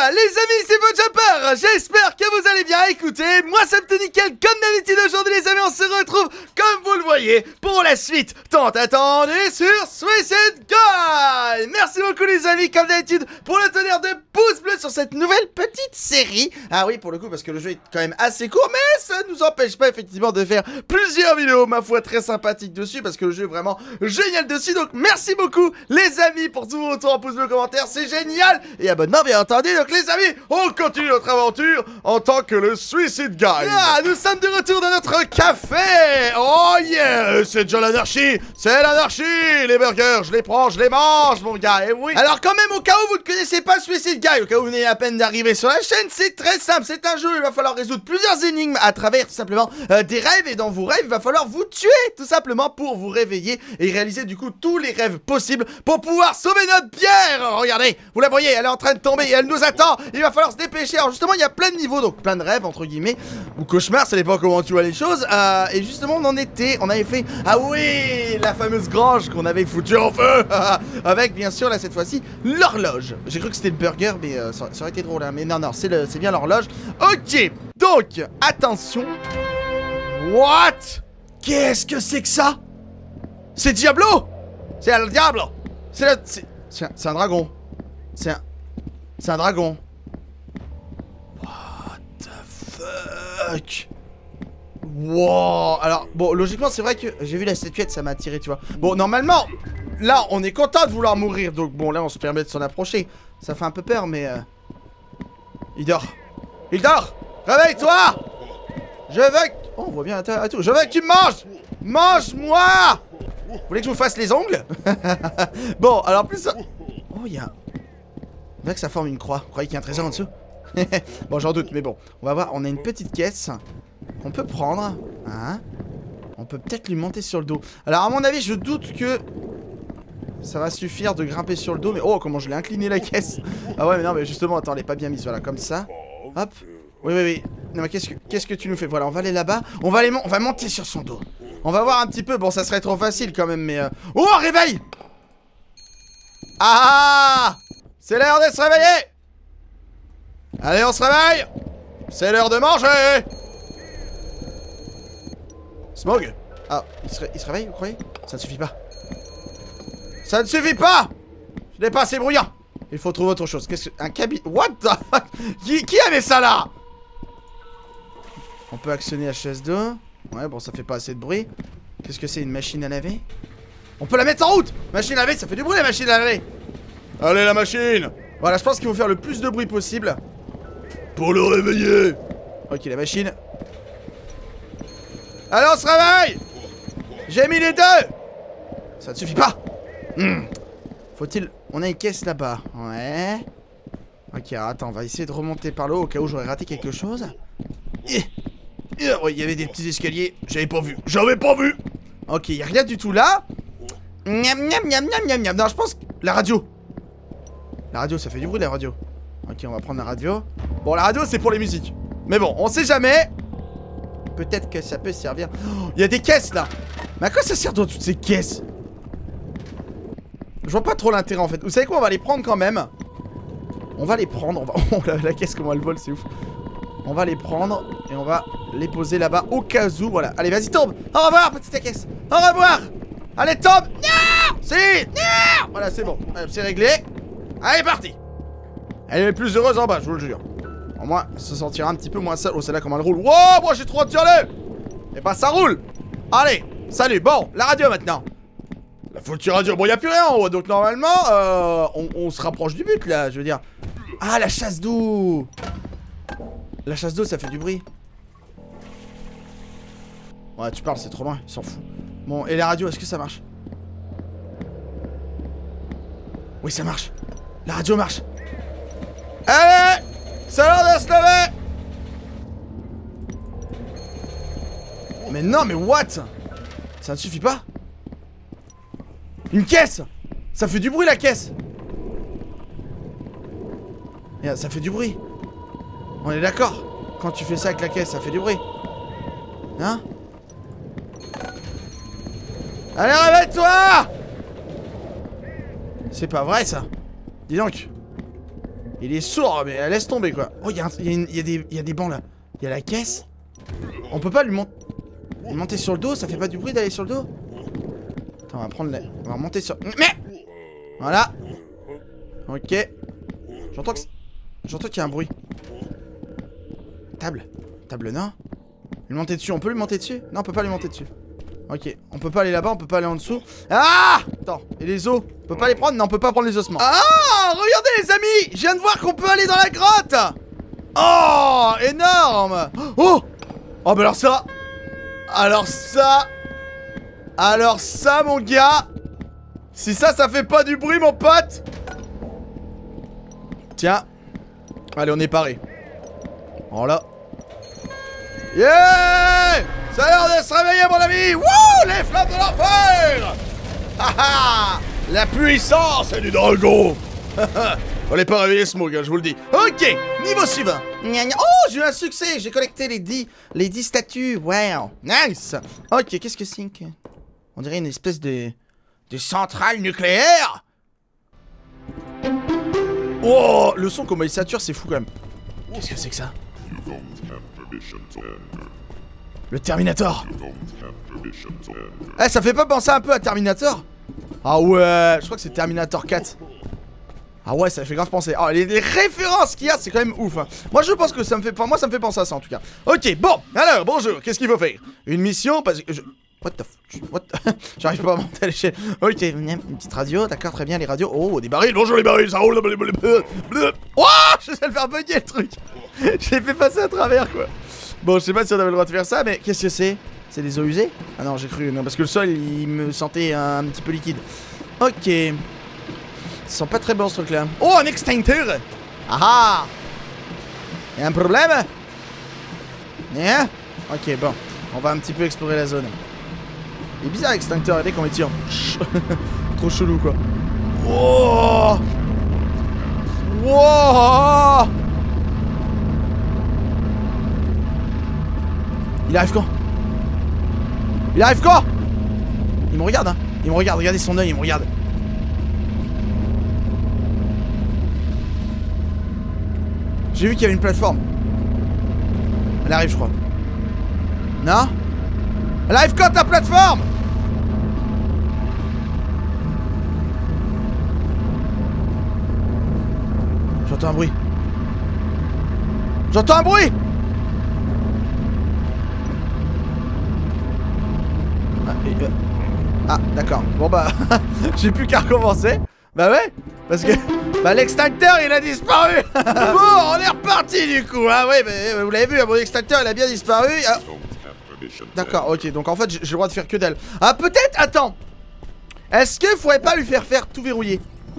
les amis, c'est Chopper. J'espère que vous allez bien. Écoutez, moi c'est tout nickel comme d'habitude. Aujourd'hui les amis, on se retrouve comme vous le voyez pour la suite tant attendue sur Suicide Guy. Merci beaucoup les amis comme d'habitude pour le tonnerre de pouces bleus sur cette nouvelle petite série. Ah oui, pour le coup, parce que le jeu est quand même assez court, mais ça ne nous empêche pas effectivement de faire plusieurs vidéos, ma foi, très sympathiques dessus, parce que le jeu est vraiment génial dessus. Donc merci beaucoup les amis pour tout vos retours en pouces bleus, commentaires, c'est génial. Et abonnement bien entendu. Donc les amis, on continue notre aventure en tant que le Suicide Guy. Ah, nous sommes de retour dans notre café. Oh yeah, c'est déjà l'anarchie. C'est l'anarchie. Les burgers, je les prends, je les mange mon gars. Et oui. Alors quand même, au cas où vous ne connaissez pas Suicide Guy, au cas où vous venez à peine d'arriver sur la chaîne, c'est très simple. C'est un jeu où il va falloir résoudre plusieurs énigmes à travers tout simplement des rêves. Et dans vos rêves, il va falloir vous tuer tout simplement pour vous réveiller et réaliser du coup tous les rêves possibles pour pouvoir sauver notre bière. Regardez, vous la voyez, elle est en train de tomber et elle nous attend. Il va falloir se dépêcher. Alors justement, il y a plein de niveaux, donc plein de rêves entre guillemets, ou cauchemars, ça dépend comment tu vois les choses. Et justement, on avait fait, ah oui, la fameuse grange qu'on avait foutue en feu avec bien sûr là cette fois-ci l'horloge. J'ai cru que c'était le burger, mais ça aurait été drôle, hein. Mais non, c'est bien l'horloge. Ok, donc attention. What? Qu'est-ce que c'est que ça? C'est Diablo. C'est un Diablo. C'est un dragon. C'est un dragon. What the fuck? Wow. Alors, bon, logiquement, c'est vrai que j'ai vu la statuette, ça m'a attiré, tu vois. Bon, normalement, là, on est content de vouloir mourir. Donc, bon, là, on se permet de s'en approcher. Ça fait un peu peur, mais... Il dort. Il dort. Réveille-toi. Je veux que... Oh, on voit bien à tout. Je veux que tu me manges. Mange-moi. Vous voulez que je vous fasse les ongles? Bon, alors plus ça... Oh, il y a... On dirait que ça forme une croix. Vous croyez qu'il y a un trésor en dessous? Bon, j'en doute, mais bon. On va voir, on a une petite caisse qu'on peut prendre. Hein? On peut peut-être lui monter sur le dos. Alors, à mon avis, je doute que ça va suffire de grimper sur le dos. Mais oh, comment je l'ai incliné la caisse. Ah ouais, mais non, mais justement, attends, elle est pas bien mise. Voilà, comme ça. Hop. Oui. Non, mais qu'est-ce que tu nous fais? Voilà, on va aller là-bas. On va monter sur son dos. On va voir un petit peu. Bon, ça serait trop facile quand même, mais... Oh, réveil! Ah! C'est l'heure de se réveiller! Allez, on se réveille! C'est l'heure de manger! Smog! Ah, il se réveille, vous croyez? Ça ne suffit pas. Ça ne suffit pas! Je n'ai pas assez bruyant! Il faut trouver autre chose. Qu'est-ce que... Un cabinet... What the fuck? Qui avait ça là? On peut actionner la chaise d'eau. Ouais, bon, ça fait pas assez de bruit. Qu'est-ce que c'est, une machine à laver? On peut la mettre en route! Machine à laver, ça fait du bruit la machine à laver! Allez, la machine! Voilà, je pense qu'il faut faire le plus de bruit possible pour le réveiller. Ok, la machine. Allez, on se réveille. J'ai mis les deux. Ça ne suffit pas. Faut-il... On a une caisse là-bas. Ouais. Ok, alors, attends, on va essayer de remonter par le haut au cas où j'aurais raté quelque chose. Ouais, il y avait des petits escaliers. J'avais pas vu. Ok, il n'y a rien du tout là. Miam, miam, miam, miam, miam, miam. Non, je pense que... La radio. La radio, ça fait du bruit la radio. Ok, on va prendre la radio. Bon, la radio, c'est pour les musiques. Mais bon, on sait jamais. Peut-être que ça peut servir. Oh, il y a des caisses là. Mais à quoi ça sert dans toutes ces caisses? Je vois pas trop l'intérêt en fait. Vous savez quoi, on va les prendre quand même. On va les prendre. On va... Oh, la caisse, comment elle vole, c'est ouf. On va les prendre et on va les poser là-bas au cas où. Voilà. Allez, vas-y, tombe. Au revoir, petite caisse. Au revoir. Allez, tombe. Non. Si. Non. Voilà, c'est bon. C'est réglé. Allez, parti. Elle est plus heureuse en bas, je vous le jure. Au moins, se sentira un petit peu moins seul. Oh, celle-là, comment elle roule. Wow, moi j'ai trop hâte d'y aller. Et bah, ça roule. Allez, salut. Bon, la radio maintenant. La foutue radio. Bon, y a plus rien en haut. Donc, normalement, on se rapproche du but là, je veux dire. Ah, la chasse d'eau. La chasse d'eau, ça fait du bruit. Ouais, tu parles, c'est trop loin. Il s'en fout. Bon, et la radio, est-ce que ça marche? Oui, ça marche. La radio marche. Allez! C'est l'heure de se lever! Mais non, mais what? Ça ne suffit pas? Une caisse! Ça fait du bruit la caisse! Regarde, ça fait du bruit. On est d'accord? Quand tu fais ça avec la caisse, ça fait du bruit. Hein? Allez, réveille-toi! C'est pas vrai ça. Dis donc. Il est sourd, mais laisse tomber quoi. Oh, il y a des bancs là. Il y a la caisse. On peut pas lui monter sur le dos, ça fait pas du bruit d'aller sur le dos. Attends, on va prendre on va monter sur... Mais voilà. Ok. J'entends qu'il y a un bruit. Table non. Lui monter dessus, on peut lui monter dessus? Non, on peut pas lui monter dessus. Ok, on peut pas aller là-bas, on peut pas aller en dessous. Ah! Attends, et les os? On peut pas les prendre? Non, on peut pas prendre les ossements. Ah! Regardez les amis! Je viens de voir qu'on peut aller dans la grotte! Oh! Énorme! Oh! Oh, bah alors ça! Alors ça, mon gars! Si ça fait pas du bruit, mon pote! Tiens. Allez, on est paré. Voilà. Yeah! C'est l'heure de se réveiller, mon ami! Wouh! Les flammes de l'enfer! Haha! La puissance du dragon! On n'est pas réveillé ce mot, je vous le dis. Ok, niveau suivant. Oh, j'ai eu un succès! J'ai collecté les 10 statues. Wow, nice! Ok, qu'est-ce que c'est? On dirait une espèce de centrale nucléaire! Oh, le son, comment il sature, c'est fou quand même. Qu'est-ce que c'est que ça? Le Terminator. Eh, ça fait pas penser un peu à Terminator? Ah ouais, je crois que c'est Terminator 4. Ah ouais, ça fait grave penser. Oh, les références qu'il y a, c'est quand même ouf. Hein. Moi, je pense que ça me fait penser à ça en tout cas. Ok, bon, alors, bonjour, qu'est-ce qu'il faut faire? Une mission, parce que What the J'arrive pas à monter à l'échelle. Ok, une petite radio, d'accord, très bien, les radios. Oh, des barils, bonjour les barils, ça roule. Oh, je sais le faire bugger le truc. Je l'ai fait passer à travers quoi. Bon, je sais pas si on avait le droit de faire ça, mais qu'est-ce que c'est? C'est des eaux usées? Ah non, j'ai cru, non, parce que le sol, il me sentait un petit peu liquide. Ok. Ça sent pas très bon ce truc là. Oh, un extincteur. Ah ah. Y'a un problème? Hein? Ok, bon. On va un petit peu explorer la zone. Il est bizarre l'extincteur, regardez comment il tire. Trop chelou quoi. Oh. Wow. Il arrive quand? Il arrive quand? Il me regarde hein. Il me regarde, regardez son oeil, il me regarde. J'ai vu qu'il y avait une plateforme. Elle arrive je crois. Non? Elle arrive quand ta plateforme? J'entends un bruit. J'entends un bruit. Ah d'accord. Bon bah j'ai plus qu'à recommencer. Bah ouais. Parce que bah l'extincteur il a disparu. Bon on est reparti du coup hein. Ouais bah, vous l'avez vu mon extincteur il a bien disparu. Ah. D'accord ok donc en fait j'ai le droit de faire que dalle. Ah peut-être attends. Est-ce qu'il faudrait pas lui faire tout verrouiller?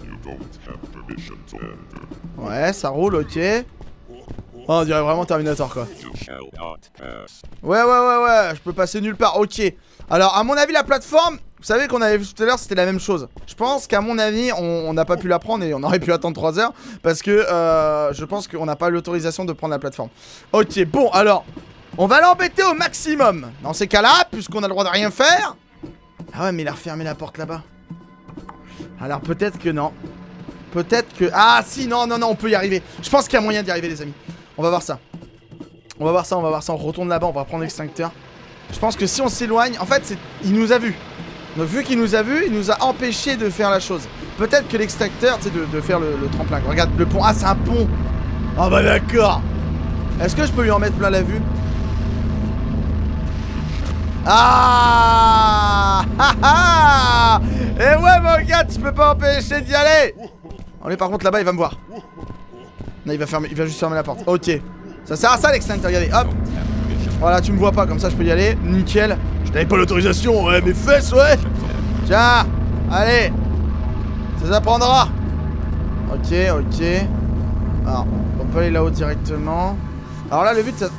Ouais ça roule ok. Oh, on dirait vraiment Terminator quoi. Ouais je peux passer nulle part ok. Alors à mon avis la plateforme, vous savez qu'on avait vu tout à l'heure c'était la même chose. Je pense qu'à mon avis on n'a pas pu la prendre et on aurait pu attendre 3 heures. Parce que je pense qu'on n'a pas l'autorisation de prendre la plateforme. Ok bon alors on va l'embêter au maximum. Dans ces cas là, puisqu'on a le droit de rien faire. Ah ouais mais il a refermé la porte là-bas. Alors peut-être que non. Peut-être que... Ah si non on peut y arriver. Je pense qu'il y a moyen d'y arriver les amis. On va voir ça. On va voir ça. On retourne là-bas, on va prendre l'extincteur. Je pense que si on s'éloigne, en fait, il nous a vus. Donc vu qu'il nous a vus, il nous a empêché de faire la chose. Peut-être que l'extincteur, tu sais, de faire le tremplin. Regarde le pont. Ah, c'est un pont. Ah bah d'accord. Est-ce que je peux lui en mettre plein la vue? Ah. Et ouais mon gars, tu peux pas empêcher d'y aller. Allez, par contre là-bas, il va me voir. Non, il va juste fermer la porte. Ok. Ça sert à ça l'extincteur, regardez, hop. Voilà, tu me vois pas, comme ça je peux y aller. Nickel. Je n'avais pas l'autorisation, ouais, mes fesses, ouais. Tiens, allez. Ça s'apprendra. Ok. Alors, on peut aller là-haut directement. Alors là, le but, ça...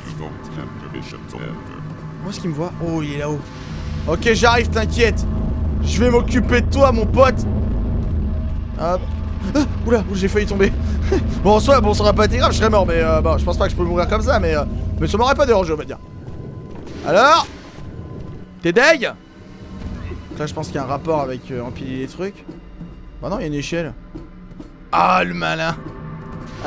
Où est-ce qu'il me voit? Oh, il est là-haut. Ok, j'arrive, t'inquiète. Je vais m'occuper de toi, mon pote. Hop. Ah, oula, j'ai failli tomber. Bon, en soi, ça aurait pas été grave, je serais mort, mais bon, je pense pas que je peux mourir comme ça, mais ça m'aurait pas dérangé, on va dire. Alors, t'es deg? Là, je pense qu'il y a un rapport avec empiler les trucs. Bah non, il y a une échelle. Ah, le malin.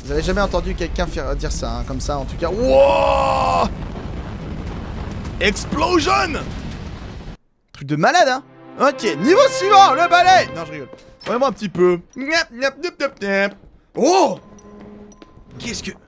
Vous avez jamais entendu quelqu'un dire ça, hein, comme ça en tout cas. Wow! Explosion! Truc de malade, hein. Ok, niveau suivant, le balai. Non, je rigole. Vraiment un petit peu. Oh! Qu'est-ce que...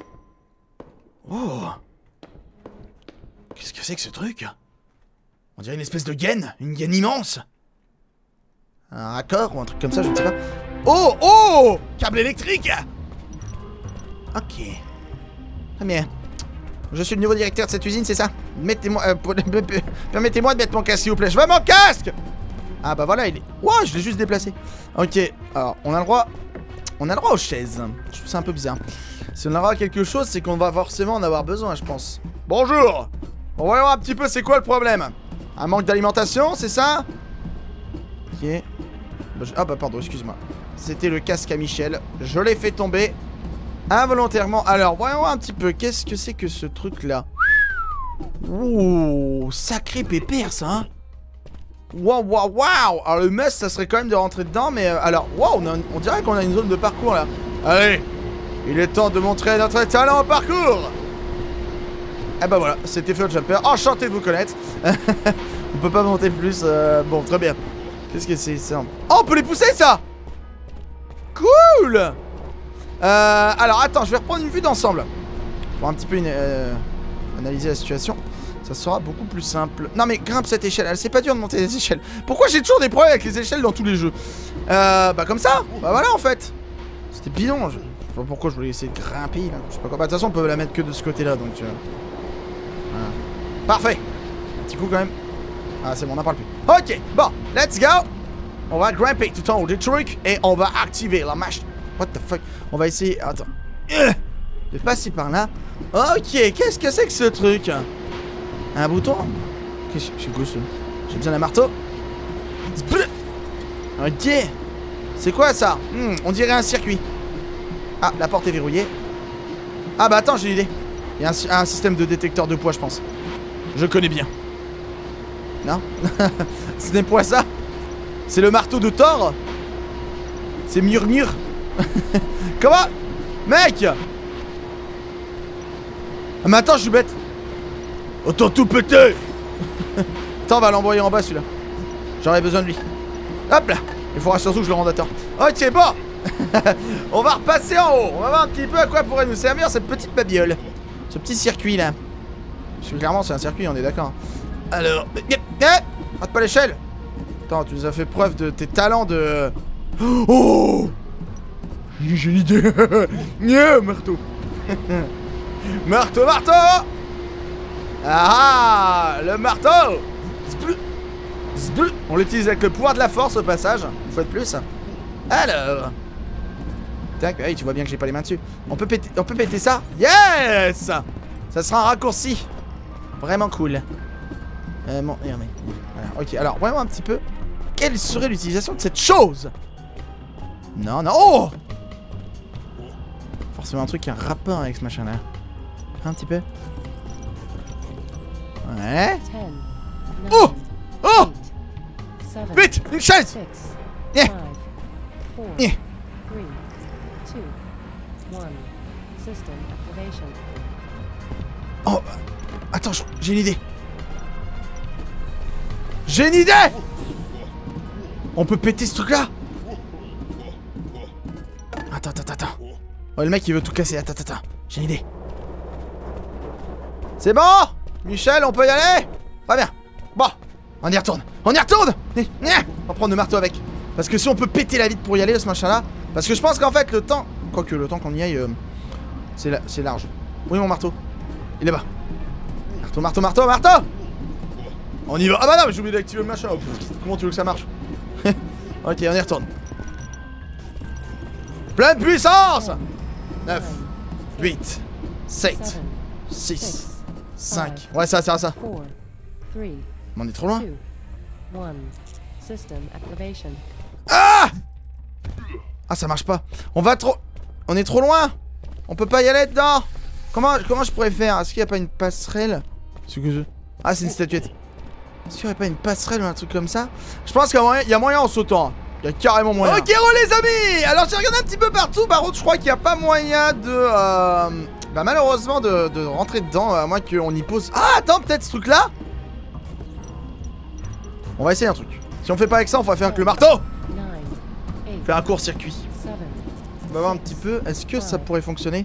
Oh! Qu'est-ce que c'est que ce truc? On dirait une espèce de gaine. Une gaine immense. Un raccord ou un truc comme ça, je ne sais pas. Oh! Oh! Câble électrique! Ok. Très bien. Je suis le nouveau directeur de cette usine, c'est ça? Mettez-moi... permettez-moi de mettre mon casque, s'il vous plaît. Je veux mon casque! Ah bah voilà, il est... Wow, je l'ai juste déplacé. Ok, alors, on a le droit... On a le droit aux chaises. Je trouve ça un peu bizarre. Si on a le droit à quelque chose, c'est qu'on va forcément en avoir besoin, je pense. Bonjour! On va voir un petit peu c'est quoi le problème. Un manque d'alimentation, c'est ça? Ok. Ah bah pardon, excuse-moi. C'était le casque à Michel. Je l'ai fait tomber involontairement. Alors, voyons voir un petit peu. Qu'est-ce que c'est que ce truc-là? Ouh, sacré pépère, ça, hein? Waouh, waouh, waouh! Alors, le must, ça serait quand même de rentrer dedans, mais alors, waouh, on dirait qu'on a une zone de parcours, là. Allez, il est temps de montrer notre talent au parcours! Ah bah voilà, c'était Flow Jumper. Enchanté de vous connaître. On peut pas monter plus. Bon, très bien. Qu'est-ce que c'est ça? Oh, on peut les pousser, ça! Cool! Alors, attends, je vais reprendre une vue d'ensemble. Pour un petit peu analyser la situation. Ça sera beaucoup plus simple. Non, mais grimpe cette échelle. C'est pas dur de monter les échelles. Pourquoi j'ai toujours des problèmes avec les échelles dans tous les jeux? Bah, comme ça. Bah, voilà, en fait. C'était bidon. Je sais pas pourquoi je voulais essayer de grimper. Là. Je sais pas quoi. Bah, de toute façon, on peut la mettre que de ce côté-là. Donc, voilà. Parfait. Un petit coup, quand même. Ah, c'est bon, on n'en parle plus. Ok, bon, let's go. On va grimper tout en haut des trucs et on va activer la machine. What the fuck? On va essayer. Attends. De passer par là. Ok, qu'est-ce que c'est que ce truc? Un bouton? Qu'est-ce que c'est quoi ça? J'ai besoin d'un marteau. Ok. C'est quoi ça? On dirait un circuit. Ah, la porte est verrouillée. Ah bah attends, j'ai une idée. Il y a un système de détecteur de poids, je pense. Je connais bien. Non? Ce n'est pas ça. C'est le marteau de Thor. C'est Murmure. Comment? Mec! Ah mais attends, je suis bête. Autant tout péter. Attends, on va l'envoyer en bas celui-là. J'aurais besoin de lui. Hop là. Il faudra surtout que je le rende à temps. Ok, bon. On va repasser en haut. On va voir un petit peu à quoi pourrait nous servir cette petite babiole. Ce petit circuit là. Parce que clairement c'est un circuit, on est d'accord. Alors... rate pas l'échelle. Attends, tu nous as fait preuve de tes talents de... Oh! J'ai l'idée. Marteau. Marteau, marteau. Ah, le marteau. On l'utilise avec le pouvoir de la force au passage. Une fois de plus. Alors... Tac, hey, tu vois bien que j'ai pas les mains dessus. On peut péter ça. Yes! Ça sera un raccourci. Vraiment cool. Bon, voilà. Ok, alors, voyons un petit peu. Quelle serait l'utilisation de cette chose? Non, non. Oh! Forcément un truc qui a un rapport avec ce machin-là. Un petit peu. Ouais. Oh! Oh! Vite! Une chaise! Yeah. Yeah. Oh, attends, j'ai une idée. J'ai une idée! On peut péter ce truc là? Attends. Oh, le mec il veut tout casser. Attends. J'ai une idée. C'est bon? Michel, on peut y aller? Pas bien. Bon, on y retourne. On va prendre le marteau avec. Parce que si on peut péter la vitre pour y aller, ce machin là. Parce que je pense qu'en fait le temps... Quoique le temps qu'on y aille, c'est large. Oui, mon marteau. Il est bas. Marteau. On y va. Ah bah non, mais j'ai oublié d'activer le machin. Comment tu veux que ça marche? Ok, on y retourne. Pleine puissance. 9, 8, 7, 6, 5. Ouais, ça. Mais on est trop loin. Ah! Ah, ça marche pas. On est trop loin. On peut pas y aller dedans. Comment je pourrais faire? Est-ce qu'il y a pas une passerelle? Ah, c'est une statuette. Est-ce qu'il y aurait pas une passerelle ou un truc comme ça? Je pense qu'il y a moyen en sautant. Il y a carrément moyen. Ok, les amis. Alors j'ai regardé un petit peu partout. Par contre, je crois qu'il n'y a pas moyen de... Bah malheureusement de rentrer dedans, à moins qu'on y pose... Ah, attends, peut-être ce truc-là. On va essayer un truc. Si on fait pas avec ça, on va faire avec le marteau. Faire un court-circuit. On va voir un petit peu. Est-ce que ça pourrait fonctionner?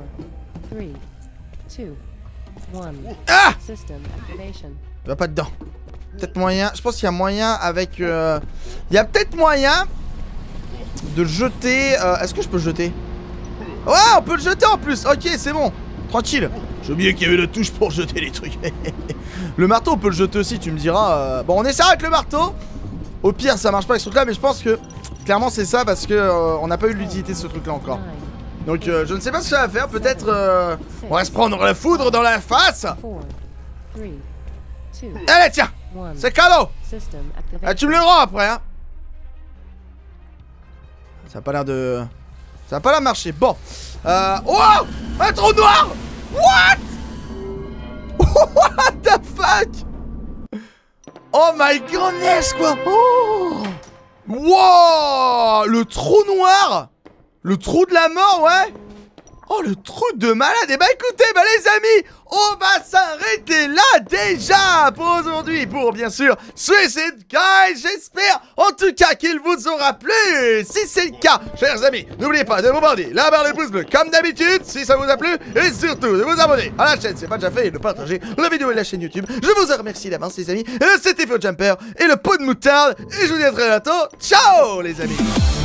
Ah! Il va pas dedans. Peut-être moyen. Je pense qu'il y a moyen avec... Il y a peut-être moyen de jeter... Est-ce que je peux le jeter? Ouais, on peut le jeter en plus. Ok, c'est bon. Tranquille. J'ai oublié qu'il y avait la touche pour jeter les trucs. Le marteau, on peut le jeter aussi, tu me diras. Bon, on essaiera avec le marteau. Au pire, ça marche pas avec ce truc-là, mais je pense que... Clairement, c'est ça parce que on n'a pas eu l'utilité de ce truc-là encore. Donc, je ne sais pas ce que ça va faire. Peut-être... on va se prendre la foudre dans la face. Allez, tiens. C'est cadeau. Ah, tu me le rends après, hein. Ça a pas l'air de... Ça a pas l'air de marcher. Bon. Oh, un trou noir. What? What the fuck? Oh my goodness, quoi. Oh. Wow. Le trou noir. Le trou de la mort, ouais. Oh, le truc de malade. Et bah écoutez, bah les amis, on va s'arrêter là déjà pour aujourd'hui, pour bien sûr Suicide Guys. J'espère en tout cas qu'il vous aura plu. Si c'est le cas, chers amis, n'oubliez pas de bombarder la barre de pouce bleu comme d'habitude si ça vous a plu, et surtout de vous abonner à la chaîne si c'est pas déjà fait et de partager la vidéo et la chaîne YouTube. Je vous remercie d'avance les amis. C'était Faux Jumper et le pot de moutarde, et je vous dis à très bientôt. Ciao les amis.